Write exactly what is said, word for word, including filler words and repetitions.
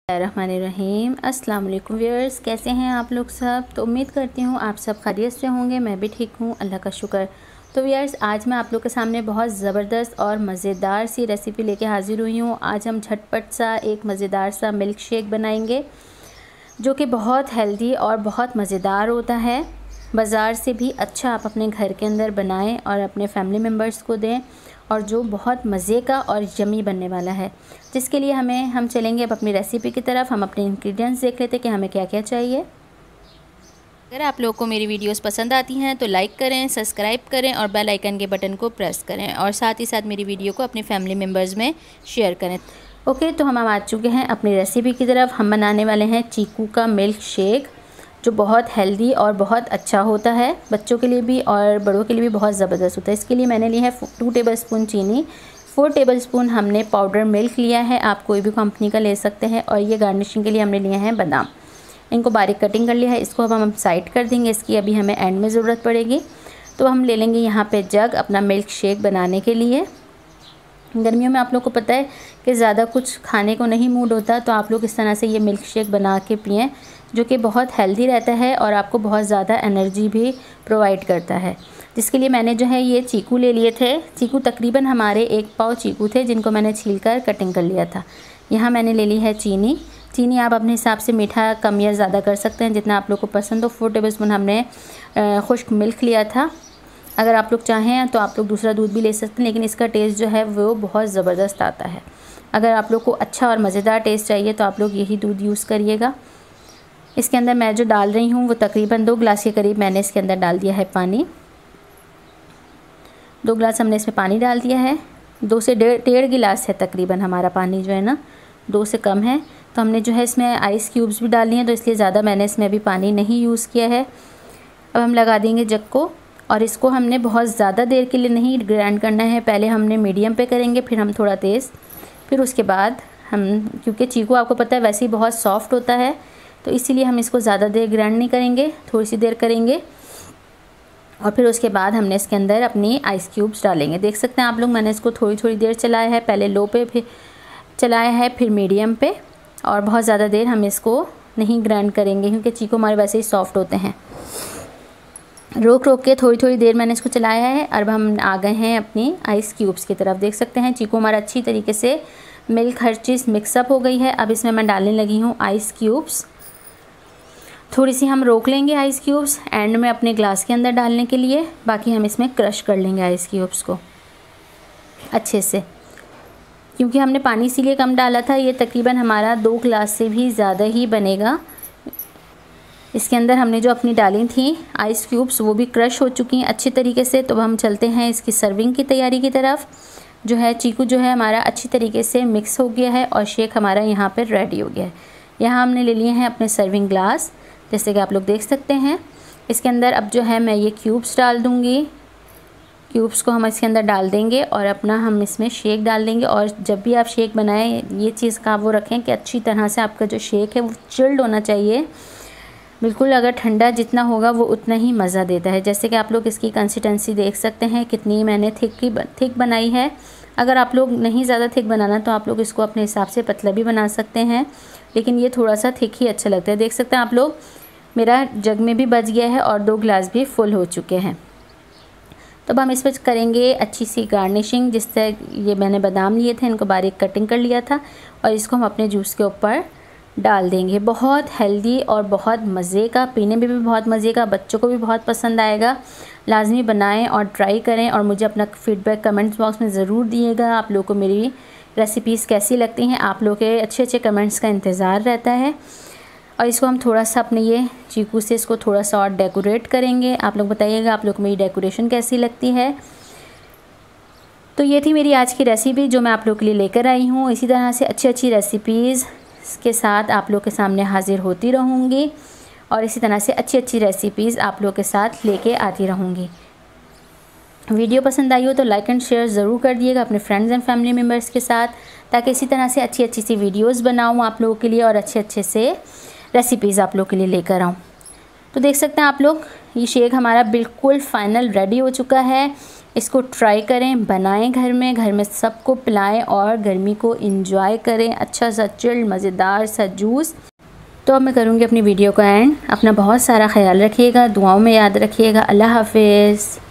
रहमानिर्रहीम। अस्सलाम वालेकुम व्यूअर्स, कैसे हैं आप लोग सब। तो उम्मीद करती हूँ आप सब खैरियत से होंगे। मैं भी ठीक हूँ, अल्लाह का शुक्र। तो व्यूअर्स, आज मैं आप लोग के सामने बहुत ज़बरदस्त और मज़ेदार सी रेसिपी लेके हाज़िर हुई हूँ। आज हम झटपट सा एक मज़ेदार सा मिल्क शेक बनाएंगे जो कि बहुत हेल्दी और बहुत मज़ेदार होता है। बाज़ार से भी अच्छा आप अपने घर के अंदर बनाएं और अपने फैमिली मेम्बर्स को दें, और जो बहुत मज़े का और यमी बनने वाला है। जिसके लिए हमें हम चलेंगे अब अपनी रेसिपी की तरफ। हम अपने इंग्रेडिएंट्स देख लेते हैं कि हमें क्या क्या चाहिए। अगर आप लोगों को मेरी वीडियोस पसंद आती हैं तो लाइक करें, सब्सक्राइब करें और बेल आइकन के बटन को प्रेस करें, और साथ ही साथ मेरी वीडियो को अपने फैमिली मेम्बर्स में शेयर करें। ओके, तो हम आ चुके हैं अपनी रेसिपी की तरफ। हम बनाने वाले हैं चीकू का मिल्क शेक, जो बहुत हेल्दी और बहुत अच्छा होता है। बच्चों के लिए भी और बड़ों के लिए भी बहुत ज़बरदस्त होता है। इसके लिए मैंने ली है टू टेबलस्पून चीनी, फोर टेबलस्पून हमने पाउडर मिल्क लिया है, आप कोई भी कंपनी का ले सकते हैं। और ये गार्निशिंग के लिए हमने लिए हैं बादाम, इनको बारीक कटिंग कर लिया है। इसको अब हम साइड कर देंगे, इसकी अभी हमें एंड में ज़रूरत पड़ेगी। तो हम ले लेंगे यहाँ पे जग अपना मिल्क शेक बनाने के लिए। गर्मियों में आप लोग को पता है कि ज़्यादा कुछ खाने को नहीं मूड होता, तो आप लोग इस तरह से ये मिल्क शेक बना के पिएँ, जो कि बहुत हेल्दी रहता है और आपको बहुत ज़्यादा एनर्जी भी प्रोवाइड करता है। जिसके लिए मैंने जो है ये चीकू ले लिए थे। चीकू तकरीबन हमारे एक पाव चीकू थे, जिनको मैंने छीलकर कटिंग कर लिया था। यहाँ मैंने ले ली है चीनी। चीनी आप अपने हिसाब से मीठा कम या ज़्यादा कर सकते हैं, जितना आप लोग को पसंद हो। फोर टेबल स्पून हमने खुश्क मिल्क लिया था। अगर आप लोग चाहें तो आप लोग दूसरा दूध भी ले सकते हैं, लेकिन इसका टेस्ट जो है वो बहुत ज़बरदस्त आता है। अगर आप लोग को अच्छा और मज़ेदार टेस्ट चाहिए तो आप लोग यही दूध यूज़ करिएगा। इसके अंदर मैं जो डाल रही हूँ वो तकरीबन दो गिलास के करीब मैंने इसके अंदर डाल दिया है पानी। दो गिलास हमने इसमें पानी डाल दिया है। दो से डेढ़ डेढ़ गिलास है तकरीबन हमारा पानी, जो है ना, दो से कम है। तो हमने जो है इसमें आइस क्यूब्स भी डालनी है, तो इसलिए ज़्यादा मैंने इसमें अभी पानी नहीं यूज़ किया है। अब हम लगा देंगे जग को, और इसको हमने बहुत ज़्यादा देर के लिए नहीं ग्राइंड करना है। पहले हमने मीडियम पे करेंगे, फिर हम थोड़ा तेज़, फिर उसके बाद हम, क्योंकि चीकू आपको पता है वैसे ही बहुत सॉफ्ट होता है, तो इसीलिए हम इसको ज़्यादा देर ग्राइंड नहीं करेंगे, थोड़ी सी देर करेंगे। और फिर उसके बाद हमने इसके अंदर अपनी आइस क्यूब्स डालेंगे। देख सकते हैं आप लोग, मैंने इसको थोड़ी थोड़ी देर चलाया है। पहले लो पे फिर चलाया है, फिर मीडियम पे, और बहुत ज़्यादा देर हम इसको नहीं ग्राइंड करेंगे, क्योंकि चीकू हमारे वैसे ही सॉफ्ट होते हैं। रोक रोक के थोड़ी थोड़ी देर मैंने इसको चलाया है। अब हम आ गए हैं अपनी आइस क्यूब्स की तरफ। देख सकते हैं चीकू हमारा अच्छी तरीके से मिल्क हर चीज़ मिक्सअप हो गई है। अब इसमें मैं डालने लगी हूँ आइस क्यूब्स। थोड़ी सी हम रोक लेंगे आइस क्यूब्स एंड में अपने ग्लास के अंदर डालने के लिए। बाकी हम इसमें क्रश कर लेंगे आइस क्यूब्स को अच्छे से, क्योंकि हमने पानी इसीलिए कम डाला था। ये तकरीबन हमारा दो गिलास से भी ज़्यादा ही बनेगा। इसके अंदर हमने जो अपनी डाली थी आइस क्यूब्स, वो भी क्रश हो चुकी हैं अच्छी तरीके से। तो हम चलते हैं इसकी सर्विंग की तैयारी की तरफ। जो है चीकू जो है हमारा अच्छी तरीके से मिक्स हो गया है और शेक हमारा यहाँ पर रेडी हो गया है। यहाँ हमने ले लिए हैं अपने सर्विंग ग्लास, जैसे कि आप लोग देख सकते हैं। इसके अंदर अब जो है मैं ये क्यूब्स डाल दूँगी। क्यूब्स को हम इसके अंदर डाल देंगे और अपना हम इसमें शेक डाल देंगे। और जब भी आप शेक बनाएं, ये चीज़ का वो रखें कि अच्छी तरह से आपका जो शेक है वो चिल्ड होना चाहिए बिल्कुल। अगर ठंडा जितना होगा वो उतना ही मज़ा देता है। जैसे कि आप लोग इसकी कंसिस्टेंसी देख सकते हैं कितनी मैंने थिक की थिक बनाई है। अगर आप लोग नहीं ज़्यादा थिक बनाना तो आप लोग इसको अपने हिसाब से पतला भी बना सकते हैं, लेकिन ये थोड़ा सा थिक ही अच्छा लगता है। देख सकते हैं आप लोग, मेरा जग में भी बच गया है और दो गिलास भी फुल हो चुके हैं। तो अब हम इस पर करेंगे अच्छी सी गार्निशिंग। जिस तरह ये मैंने बादाम लिए थे, इनको बारीक कटिंग कर लिया था, और इसको हम अपने जूस के ऊपर डाल देंगे। बहुत हेल्दी और बहुत मज़े का, पीने में भी बहुत मज़े का, बच्चों को भी बहुत पसंद आएगा। लाजमी बनाएं और ट्राई करें, और मुझे अपना फीडबैक कमेंट्स बॉक्स में ज़रूर दिएगा। आप लोगों को मेरी रेसिपीज़ कैसी लगती हैं, आप लोगों के अच्छे अच्छे कमेंट्स का इंतज़ार रहता है। और इसको हम थोड़ा सा अपने ये चीकू से इसको थोड़ा सा और डेकोरेट करेंगे। आप लोग बताइएगा आप लोग को मेरी डेकोरेशन कैसी लगती है। तो ये थी मेरी आज की रेसिपी जो मैं आप लोगों के लिए लेकर आई हूँ। इसी तरह से अच्छी अच्छी रेसिपीज़ के साथ आप लोग के सामने हाज़िर होती रहूँगी, और इसी तरह से अच्छी अच्छी रेसिपीज़ आप लोग के साथ लेके आती रहूँगी। वीडियो पसंद आई हो तो लाइक एंड शेयर ज़रूर कर दिएगा अपने फ्रेंड्स एंड फैमिली मेम्बर्स के साथ, ताकि इसी तरह से अच्छी अच्छी सी वीडियोज़ बनाऊँ आप लोगों के लिए, और अच्छे अच्छे से रेसिपीज़ आप लोग के लिए लेकर आऊँ। तो देख सकते हैं आप लोग, ये शेक हमारा बिल्कुल फाइनल रेडी हो चुका है। इसको ट्राई करें, बनाएं घर में, घर में सबको पिलाएं और गर्मी को एंजॉय करें। अच्छा सा चिल्ड मज़ेदार सा जूस। तो अब मैं करूँगी अपनी वीडियो को एंड। अपना बहुत सारा ख्याल रखिएगा, दुआओं में याद रखिएगा। अल्लाह हाफिज़।